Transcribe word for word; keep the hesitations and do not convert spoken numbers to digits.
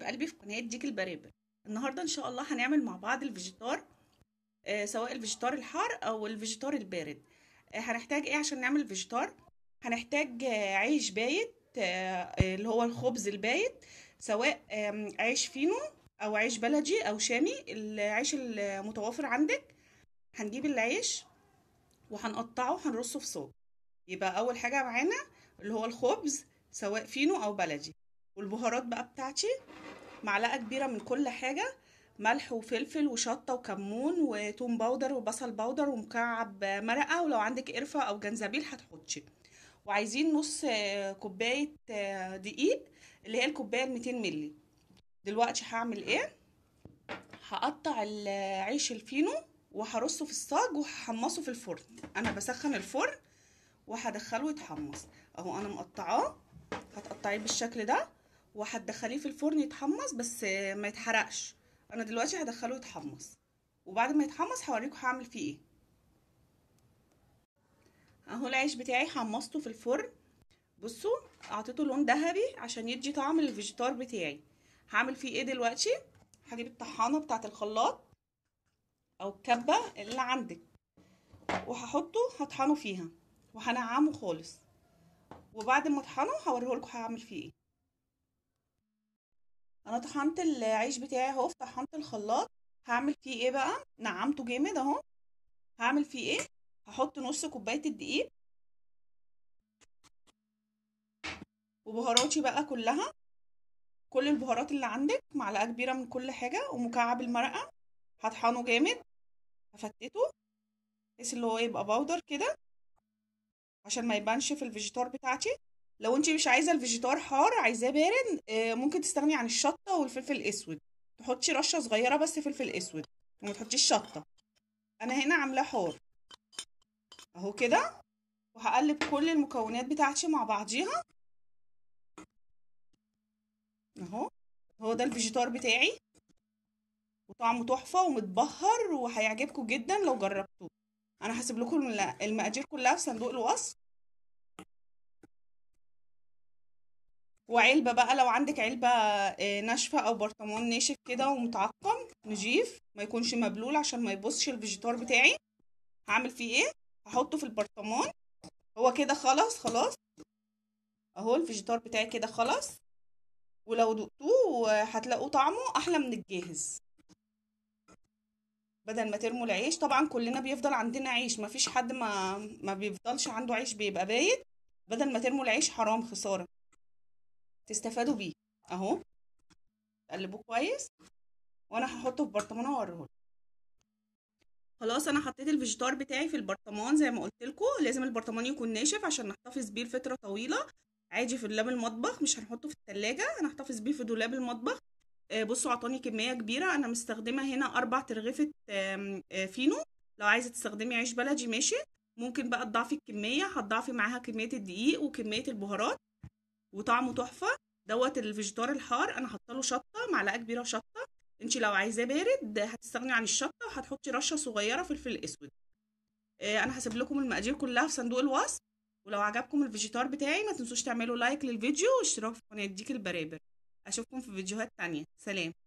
قلبي في قناة ديك البرابر. النهارده ان شاء الله هنعمل مع بعض الفيجيتار، آه سواء الفيجيتار الحار او الفيجيتار البارد. آه هنحتاج ايه عشان نعمل الفيجيتار؟ هنحتاج آه عيش بايت، آه آه، اللي هو الخبز البايت، سواء آم، عيش فينو او عيش بلدي او شامي، العيش المتوافر عندك. هنجيب العيش وهنقطعه هنرصه في صاج. يبقى اول حاجة معانا اللي هو الخبز سواء فينو او بلدي، والبهارات بقى بتاعتي معلقة كبيرة من كل حاجة: ملح وفلفل وشطة وكمون وتوم باودر وبصل باودر ومكعب مرقة، ولو عندك قرفة أو جنزبيل هتحطي. وعايزين نص آه، كوباية آه، دقيق، اللي هي الكوباية الميتين ملي. دلوقتي هعمل ايه؟ هقطع العيش الفينو وهرصه في الصاج وهحمصه في الفرن. انا بسخن الفرن وهدخله يتحمص. اهو انا مقطعاه، هتقطعيه بالشكل ده وهتدخليه في الفرن يتحمص، بس ما يتحرقش. انا دلوقتي هدخله يتحمص، وبعد ما يتحمص هوريكم هعمل فيه ايه. اهو العيش بتاعي حمصته في الفرن، بصوا اعطيته لون ذهبي عشان يدي طعم للفيجيتار بتاعي. هعمل فيه ايه دلوقتي؟ هجيب الطحانه بتاعه الخلاط او الكبه اللي عندك وهحطه هطحنه فيها وهنعمه خالص، وبعد ما اطحنه هوريهولكوا هعمل فيه ايه. انا طحنت العيش بتاعي اهو في طحنت الخلاط. هعمل فيه ايه بقى؟ نعمته جامد اهو. هعمل فيه ايه؟ هحط نص كوبايه الدقيق وبهاراتي بقى كلها، كل البهارات اللي عندك، معلقه كبيره من كل حاجه، ومكعب المرقه. هطحنه جامد، هفتته بحيث اللي هو يبقى باودر كده عشان ما يبانش في الفيجيتار بتاعتي. لو انتي مش عايزه الفيجيتار حار، عايزاه بارد، آه، ممكن تستغني عن الشطه والفلفل الاسود، تحطي رشه صغيره بس فلفل اسود وما تحطيش شطه. انا هنا عاملاه حار اهو كده، وهقلب كل المكونات بتاعتي مع بعضيها اهو. هو ده الفيجيتار بتاعي، وطعمه تحفه ومتبهر وهيعجبكم جدا لو جربتوه. انا هسيب لكم المقادير كلها في صندوق الوصف. وعلبه بقى، لو عندك علبه آه، ناشفه او برطمان ناشف كده ومتعقم نضيف، ما يكونش مبلول عشان ما يبصش الفيجيتار بتاعي. هعمل فيه ايه؟ هحطه في البرطمان. هو كده خلاص خلاص اهو الفيجيتار بتاعي كده خلاص، ولو دقتوه هتلاقوا طعمه احلى من الجاهز. بدل ما ترموا العيش، طبعا كلنا بيفضل عندنا عيش، ما فيش حد ما ما بيفضلش عنده عيش بيبقى بايت. بدل ما ترموا العيش حرام خسارة، تستفادوا بيه اهو. تقلبوه كويس وانا هحطه في برطمان اوريهولكم. خلاص انا حطيت الفيجيتار بتاعي في البرطمان زي ما قلت لكم. لازم البرطمان يكون ناشف عشان نحتفظ بيه لفترة طويلة. عادي في دولاب المطبخ، مش هنحطه في التلاجة، هنحتفظ بيه في دولاب المطبخ. آه، بصوا عطاني كمية كبيرة. انا مستخدمة هنا اربع ترغيفة آم، آه، فينو. لو عايزة تستخدمي عيش بلدي ماشي، ممكن بقى تضاعفي الكمية، هتضاعفي معاها كمية الدقيق وكمية البهارات، وطعمه تحفة. دوت الفيجيتار الحار، انا حاطه له شطة، معلقة كبيرة شطة. انتي لو عايزاه بارد هتستغني عن الشطة وهتحطي رشة صغيرة فلفل اسود. آه، انا هسيب لكم المقادير كلها في صندوق الوصف. ولو عجبكم الفيجيتار بتاعي ما تنسوش تعملوا لايك للفيديو واشتراك في قناة ديك البرابر. اشوفكم في فيديوهات تانية. سلام.